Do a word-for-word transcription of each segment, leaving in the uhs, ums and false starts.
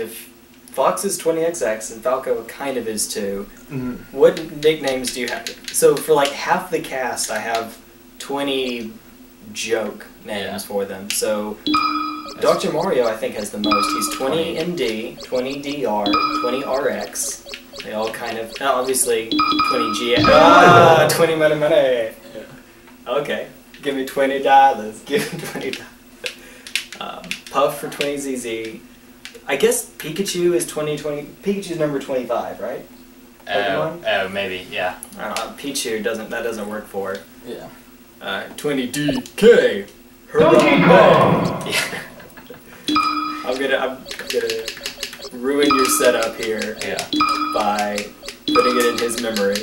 if Fox is twenty X X and Falco kind of is too, mm-hmm. what nicknames do you have? So for like half the cast, I have twenty joke names yeah. for them. So Doctor Mario, I think, has the most. He's twenty M D, twenty D R, twenty R X. They all kind of, oh, obviously, twenty G X. Ah, twenty money money. Yeah. Okay, give me twenty dollars. Give me twenty dollars. Um, Puff for twenty Z Z. I guess Pikachu is twenty twenty. Pikachu's number twenty-five, right? Oh, oh, maybe, yeah. I don't know. Pichu doesn't. That doesn't work for it. Yeah. Uh, twenty D K. Hurrah! Yeah. I'm gonna. I'm gonna ruin your setup here. Yeah. By putting it in his memory.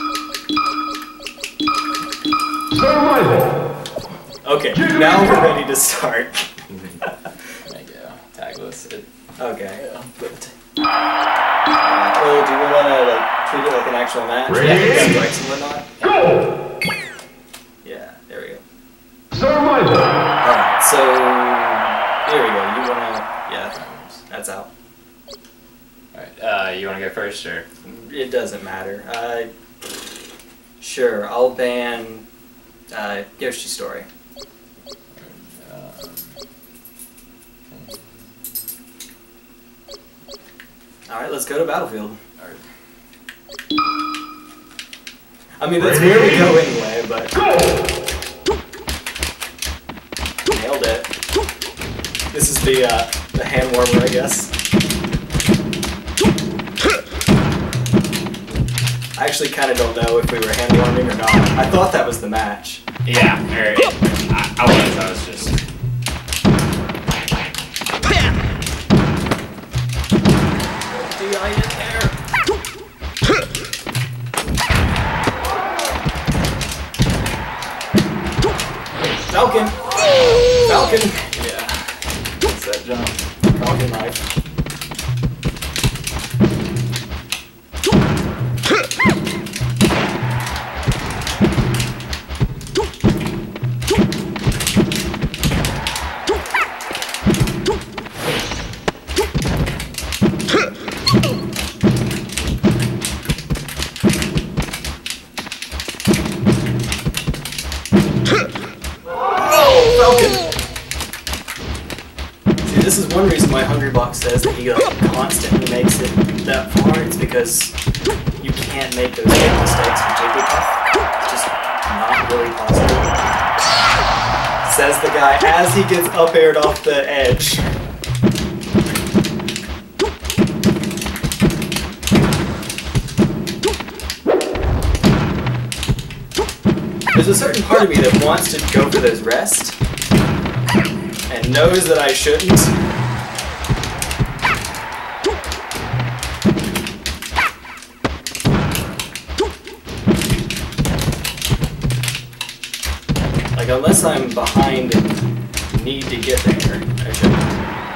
Survival. Okay. Now we're ready to start. There you go. Tagless. It, okay. Yeah. But, uh, well, do we want to like treat it like an actual match? Ready? Strikes and whatnot. Go. Yeah. There we go. Survival. All right. So here we go. You wanna? Yeah. That's out. Alright, uh, you want to go first, or? It doesn't matter. Uh, sure, I'll ban uh, Yoshi's Story. Um, Alright, let's go to Battlefield. Alright. I mean, that's where we go anyway, but... Nailed it. This is the, uh, the hand warmer, I guess. I actually kind of don't know if we were hand warming or not. I thought that was the match. Yeah, or it, I, I was. I was just. D I in there. Falcon. Falcon. Yeah. What's that jump? Falcon life. This is one reason why Hungrybox says that he like, constantly makes it that far. It's because you can't make those big mistakes with Jigglypuff. It's just not really possible. Says the guy as he gets up-aired off the edge. There's a certain part of me that wants to go for those rest. And knows that I shouldn't. Like, unless I'm behind and need to get there, I shouldn't.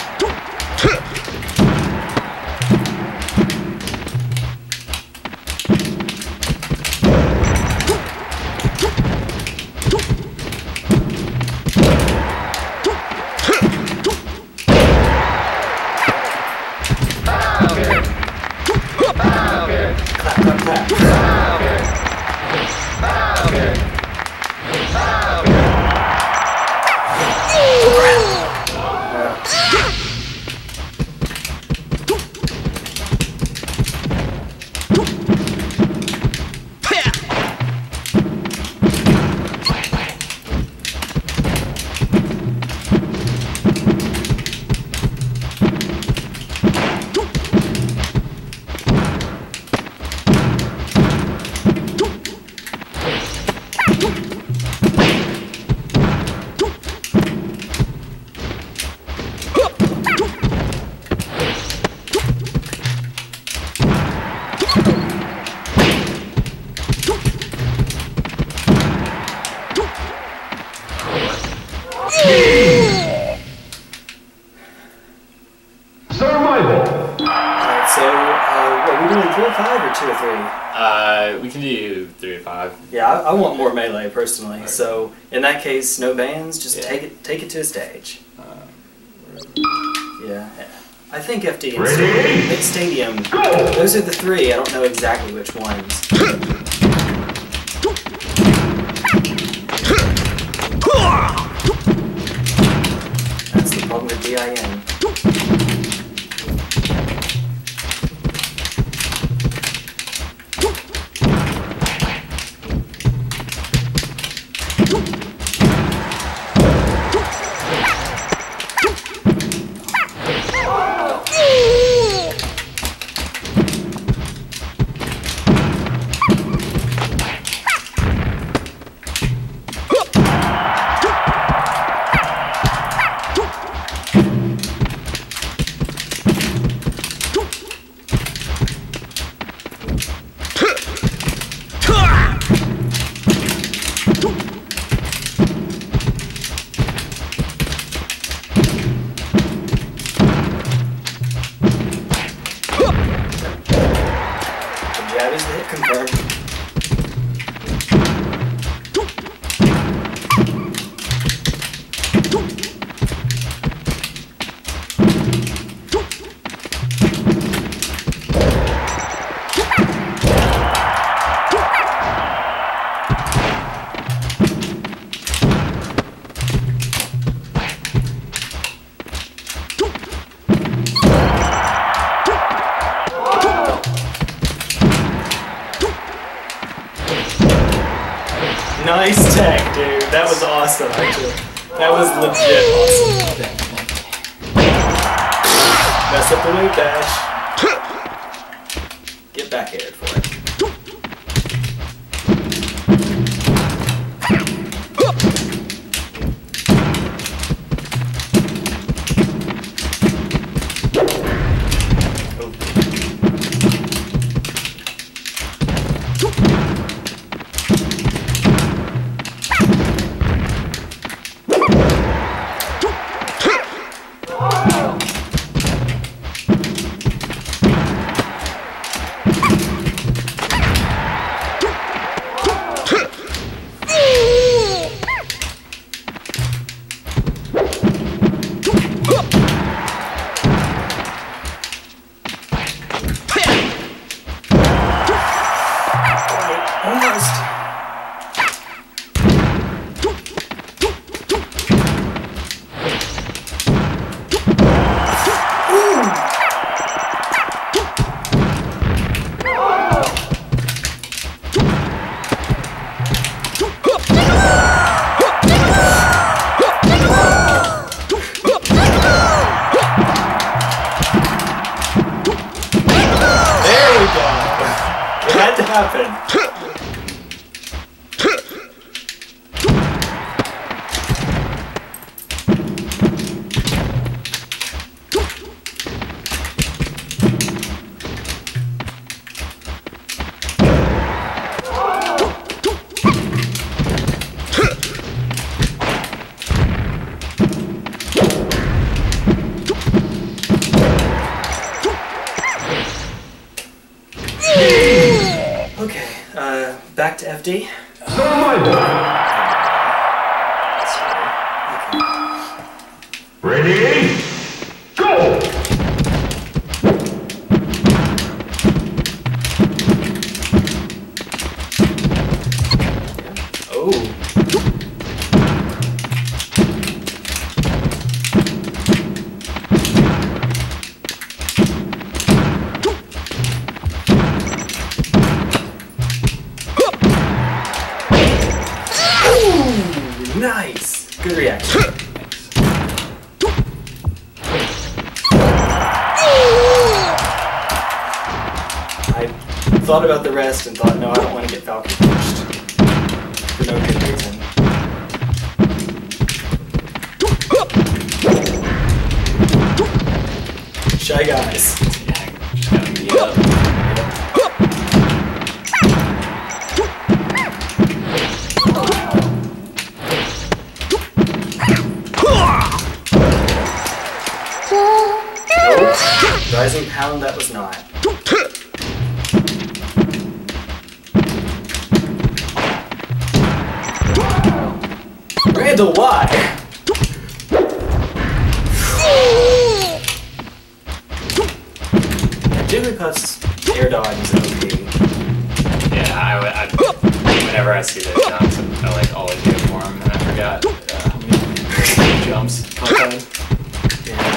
Two or three? Uh, we can do three or five. Yeah, I, I want more melee personally. Right. So in that case, no bans. Just yeah. take it, take it to a stage. Uh, yeah, I think F D and Ready? Mid Stadium. Go! Those are the three. I don't know exactly which ones. That's the problem with D I N. Jab is the hit confirmed. Nice tech, dude. That was awesome, actually. That was legit awesome. Mess up the loop dash. Get back aired for it. Happen. Okay, uh, back to F D. Survival. Ready? Go! Oh. Nice! Good reaction. I thought about the rest and thought, no, I don't want to get Falcon punched. For no good reason. Shy guys. Yeah, Rising pound, that was not. Randall, why? Jigglypuff's air dodge is O P. Yeah, I, would- I, whenever I see those jumps, I like always go for him, and I forgot uh, how many jumps. Okay. Yeah.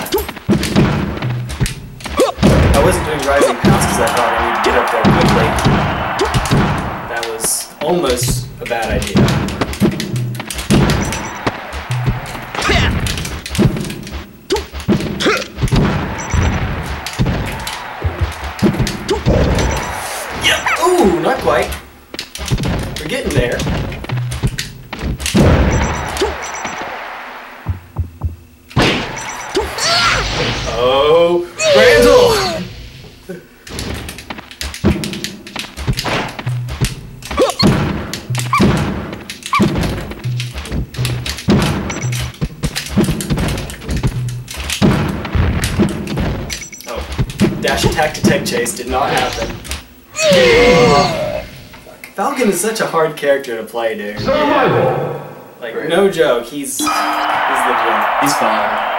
I wasn't doing rising pounds because I thought I needed to get up there quickly. That was almost a bad idea. Yeah. Ooh, not quite. We're getting there. Oh, Randall! Oh, dash attack to tech chase did not happen. Falcon is such a hard character to play, dude. Survival. Like, no joke, he's he's legit. He's fun.